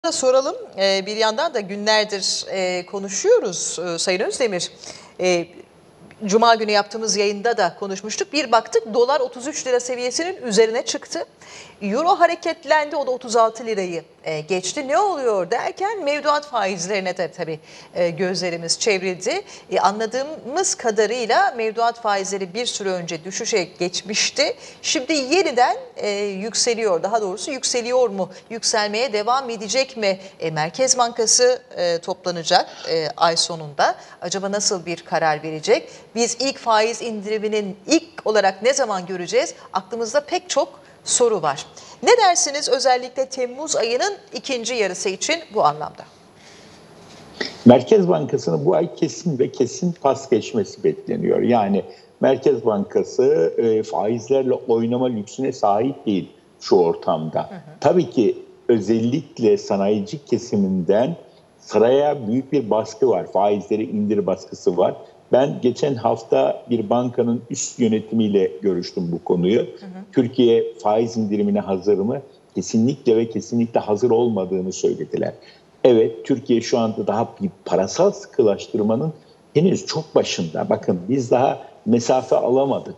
Da soralım. Bir yandan da günlerdir konuşuyoruz Sayın Özdemir. Eee, Cuma günü yaptığımız yayında da konuşmuştuk. Bir baktık dolar 33 lira seviyesinin üzerine çıktı. Euro hareketlendi, o da 36 lirayı geçti. Ne oluyor derken mevduat faizlerine de tabii gözlerimiz çevrildi. Anladığımız kadarıyla mevduat faizleri bir süre önce düşüşe geçmişti. Şimdi yeniden yükseliyor. Daha doğrusu yükseliyor mu? Yükselmeye devam edecek mi? Merkez Bankası toplanacak ay sonunda. Acaba nasıl bir karar verecek? Biz ilk faiz indiriminin ilk olarak ne zaman göreceğiz? Aklımızda pek çok soru var. Ne dersiniz özellikle Temmuz ayının ikinci yarısı için bu anlamda? Merkez Bankası'nın bu ay kesin ve kesin pas geçmesi bekleniyor. Yani Merkez Bankası faizlerle oynama lüksüne sahip değil şu ortamda. Tabii ki özellikle sanayici kesiminden saraya büyük bir baskı var. Faizleri indir baskısı var. Ben geçen hafta bir bankanın üst yönetimiyle görüştüm bu konuyu. Türkiye faiz indirimine hazır mı? Kesinlikle ve kesinlikle hazır olmadığını söylediler. Evet, Türkiye şu anda daha bir parasal sıkılaştırmanın henüz çok başında. Bakın biz daha mesafe alamadık.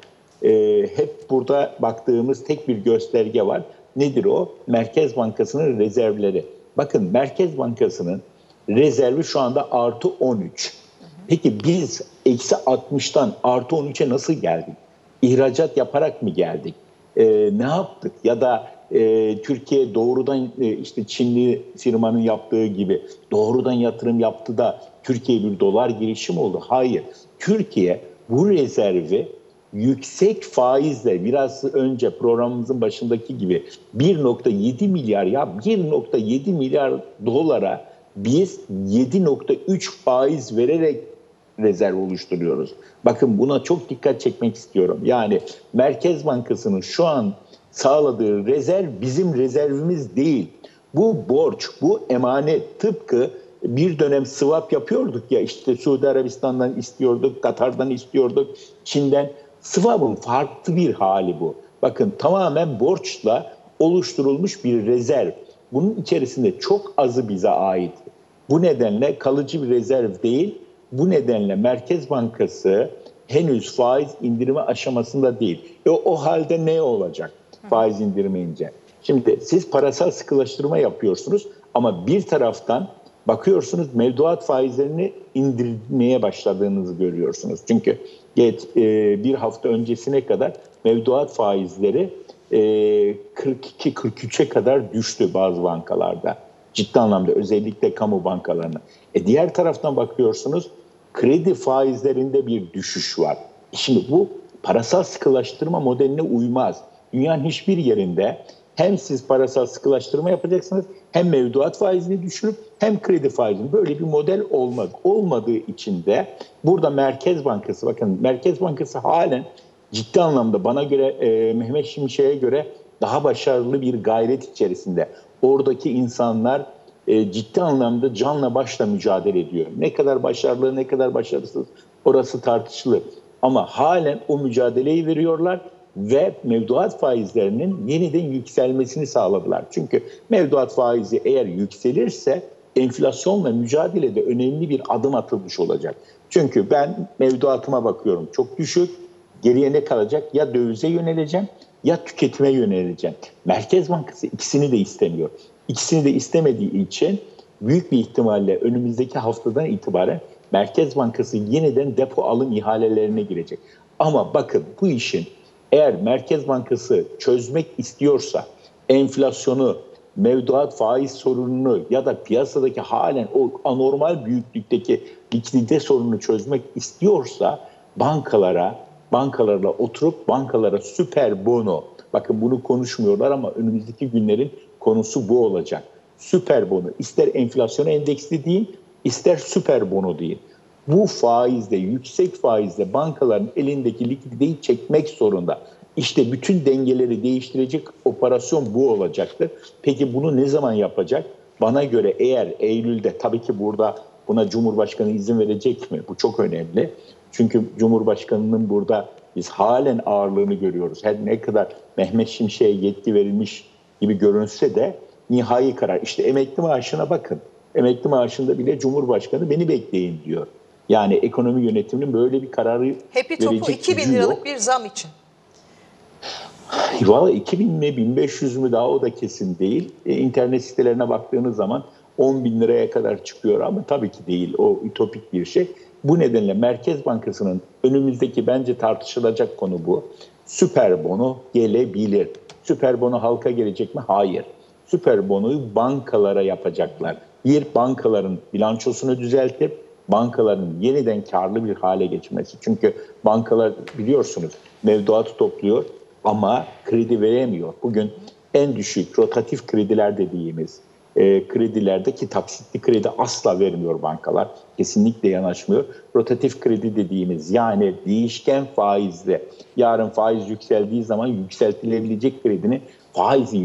Hep burada baktığımız tek bir gösterge var. Nedir o? Merkez Bankası'nın rezervleri. Bakın Merkez Bankası'nın rezervi şu anda artı 13. Peki biz eksi 60'tan artı 13'e nasıl geldik? İhracat yaparak mı geldik? Ne yaptık? Ya da Türkiye doğrudan işte Çinli firmanın yaptığı gibi doğrudan yatırım yaptı da Türkiye bir dolar girişi mi oldu? Hayır. Türkiye bu rezervi yüksek faizle biraz önce programımızın başındaki gibi 1,7 milyar 1,7 milyar dolara biz 7,3 faiz vererek rezerv oluşturuyoruz. Bakın buna çok dikkat çekmek istiyorum. Yani Merkez Bankası'nın şu an sağladığı rezerv bizim rezervimiz değil. Bu borç, bu emanet. Tıpkı bir dönem swap yapıyorduk ya, işte Suudi Arabistan'dan istiyorduk, Katar'dan istiyorduk, Çin'den. Swap'ın farklı bir hali bu. Bakın tamamen borçla oluşturulmuş bir rezerv. Bunun içerisinde çok azı bize ait. Bu nedenle kalıcı bir rezerv değil. Bu nedenle Merkez Bankası henüz faiz indirimi aşamasında değil. O halde ne olacak faiz indirmeyince? Şimdi siz parasal sıkılaştırma yapıyorsunuz ama bir taraftan bakıyorsunuz mevduat faizlerini indirmeye başladığınızı görüyorsunuz. Çünkü bir hafta öncesine kadar mevduat faizleri 42-43'e kadar düştü bazı bankalarda. Ciddi anlamda özellikle kamu bankalarına. Diğer taraftan bakıyorsunuz kredi faizlerinde bir düşüş var. Şimdi bu parasal sıkılaştırma modeline uymaz. Dünyanın hiçbir yerinde hem siz parasal sıkılaştırma yapacaksınız hem mevduat faizini düşürüp hem kredi faizini, böyle bir model olmaz. Olmadığı için de burada Merkez Bankası, bakın Merkez Bankası halen ciddi anlamda bana göre Mehmet Şimşek'e göre daha başarılı bir gayret içerisinde. Oradaki insanlar ciddi anlamda canla başla mücadele ediyor. Ne kadar başarılı, ne kadar başarısız orası tartışılır. Ama halen o mücadeleyi veriyorlar ve mevduat faizlerinin yeniden yükselmesini sağladılar. Çünkü mevduat faizi eğer yükselirse enflasyonla mücadelede önemli bir adım atılmış olacak. Çünkü ben mevduatıma bakıyorum, çok düşük. Geriye ne kalacak? Ya dövize yöneleceğim ya tüketime yöneleceğim. Merkez Bankası ikisini de istemiyor. İkisini de istemediği için büyük bir ihtimalle önümüzdeki haftadan itibaren Merkez Bankası yeniden depo alım ihalelerine girecek. Ama bakın bu işin eğer Merkez Bankası çözmek istiyorsa enflasyonu, mevduat faiz sorununu ya da piyasadaki halen o anormal büyüklükteki likidite sorununu çözmek istiyorsa bankalarla oturup bankalara süper bono, bakın bunu konuşmuyorlar ama önümüzdeki günlerin konusu bu olacak. Süper bono, ister enflasyona endeksli değil, ister süper bono değil. Bu faizle, yüksek faizle bankaların elindeki likiditeyi çekmek zorunda. İşte bütün dengeleri değiştirecek operasyon bu olacaktır. Peki bunu ne zaman yapacak? Bana göre eğer Eylül'de, tabii ki burada buna Cumhurbaşkanı izin verecek mi? Bu çok önemli. Çünkü Cumhurbaşkanı'nın burada biz halen ağırlığını görüyoruz. Her ne kadar Mehmet Şimşek'e yetki verilmiş gibi görünse de nihai karar. İşte emekli maaşına bakın. Emekli maaşında bile Cumhurbaşkanı beni bekleyin diyor. Yani ekonomi yönetiminin böyle bir kararı Hepi topu verecek 2000 gücü liralık yok. bir zam için. Valla 2000 mi 1500 mü daha o da kesin değil. İnternet sitelerine baktığınız zaman 10 bin liraya kadar çıkıyor ama tabii ki değil. O ütopik bir şey. Bu nedenle Merkez Bankası'nın önümüzdeki bence tartışılacak konu bu. Süper bono gelebilir. Süper bono halka gelecek mi? Hayır. Süper bonoyu bankalara yapacaklar. Bir, bankaların bilançosunu düzeltip bankaların yeniden karlı bir hale geçmesi. Çünkü bankalar biliyorsunuz mevduatı topluyor ama kredi veremiyor. Bugün en düşük rotatif krediler dediğimiz kredilerdeki taksitli kredi asla vermiyor bankalar. Kesinlikle yanaşmıyor. Rotatif kredi dediğimiz yani değişken faizle yarın faiz yükseldiği zaman yükseltilebilecek kredinin faizi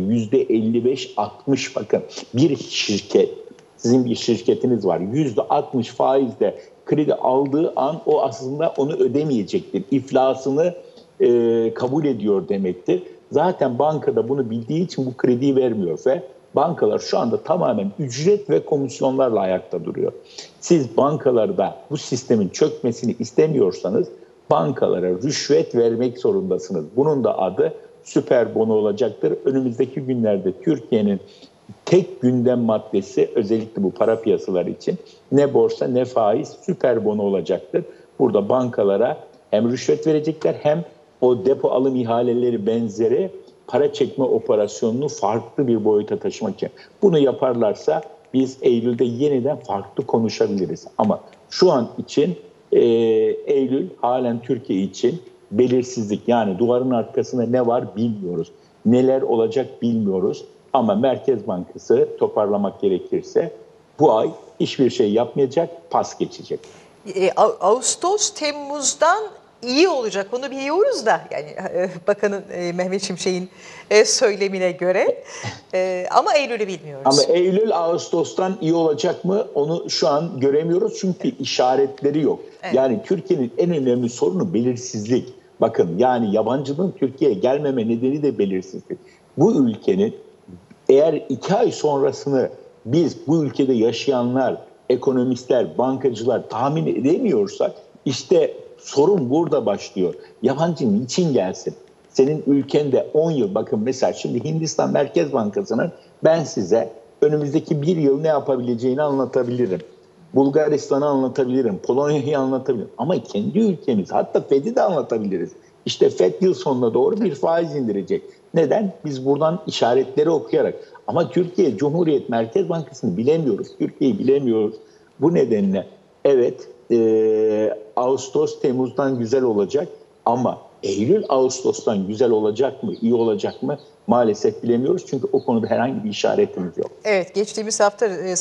%55-60 bakın bir şirket sizin bir şirketiniz var %60 faizle kredi aldığı an o aslında onu ödemeyecektir. İflasını kabul ediyor demektir. Zaten bankada bunu bildiği için bu krediyi vermiyor ve bankalar şu anda tamamen ücret ve komisyonlarla ayakta duruyor. Siz bankalarda bu sistemin çökmesini istemiyorsanız bankalara rüşvet vermek zorundasınız. Bunun da adı süper bono olacaktır. Önümüzdeki günlerde Türkiye'nin tek gündem maddesi özellikle bu para piyasaları için ne borsa ne faiz süper bono olacaktır. Burada bankalara hem rüşvet verecekler hem o depo alım ihaleleri benzeri para çekme operasyonunu farklı bir boyuta taşımak için. Bunu yaparlarsa biz Eylül'de yeniden farklı konuşabiliriz. Ama şu an için Eylül halen Türkiye için belirsizlik. Yani duvarın arkasında ne var bilmiyoruz. Neler olacak bilmiyoruz. Ama Merkez Bankası toparlamak gerekirse bu ay hiçbir şey yapmayacak, pas geçecek. Ağustos, Temmuz'dan iyi olacak onu biliyoruz da yani Bakanın Mehmet Şimşek'in söylemine göre ama Eylül'ü bilmiyoruz. Ama Eylül, Ağustos'tan iyi olacak mı onu şu an göremiyoruz çünkü işaretleri yok. Evet. Yani Türkiye'nin en önemli sorunu belirsizlik. Bakın yani yabancının Türkiye'ye gelmeme nedeni de belirsizlik. Bu ülkenin eğer 2 ay sonrasını biz bu ülkede yaşayanlar, ekonomistler, bankacılar tahmin edemiyorsak işte sorun burada başlıyor. Yabancı niçin gelsin? Senin ülkende 10 yıl bakın mesela şimdi Hindistan Merkez Bankası'nın ben size önümüzdeki 1 yıl ne yapabileceğini anlatabilirim. Bulgaristan'ı anlatabilirim, Polonya'yı anlatabilirim. Ama kendi ülkemiz hatta Fed'i de anlatabiliriz. İşte Fed yıl sonuna doğru bir faiz indirecek. Neden? Biz buradan işaretleri okuyarak. Ama Türkiye Cumhuriyet Merkez Bankası'nı bilemiyoruz. Türkiye'yi bilemiyoruz. Bu nedenle evet Ağustos, Temmuz'dan güzel olacak ama Eylül, Ağustos'tan güzel olacak mı, iyi olacak mı maalesef bilemiyoruz. Çünkü o konuda herhangi bir işaretimiz yok. Evet, geçtiğimiz hafta